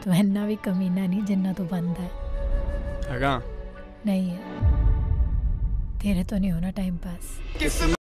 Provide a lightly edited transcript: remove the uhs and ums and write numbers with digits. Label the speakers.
Speaker 1: ਤੂੰ ਇੰਨਾ ਵੀ ਕਮੀਨਾ ਨਹੀਂ ਜਿੰਨਾ ਤੂੰ ਬਣਦਾ
Speaker 2: ਹੈਗਾ
Speaker 1: ਨਹੀਂ ਹੈ ਤੇਰੇ ਤੋਂ ਨਹੀਂ ਹੋਣਾ ਟਾਈਮ ਪਾਸ।